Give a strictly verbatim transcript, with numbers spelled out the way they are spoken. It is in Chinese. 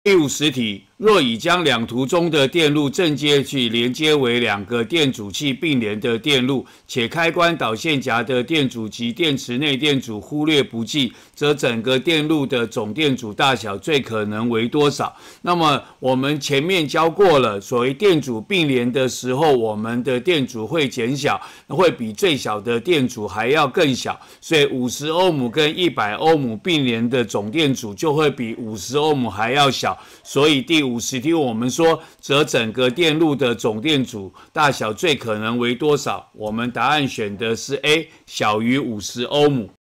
第五十题，若已将两图中的电路正接器连接为两个电阻器并联的电路，且开关导线夹的电阻及电池内电阻忽略不计，则整个电路的总电阻大小最可能为多少？那么我们前面教过了，所谓电阻并联的时候，我们的电阻会减小，会比最小的电阻还要更小，所以五十欧姆跟一百欧姆并联的总电阻就会比五十欧姆还要小。所以第五十题我们说，则整个电路的总电阻大小最可能为多少？我们答案选的是 A， 小于五十欧姆。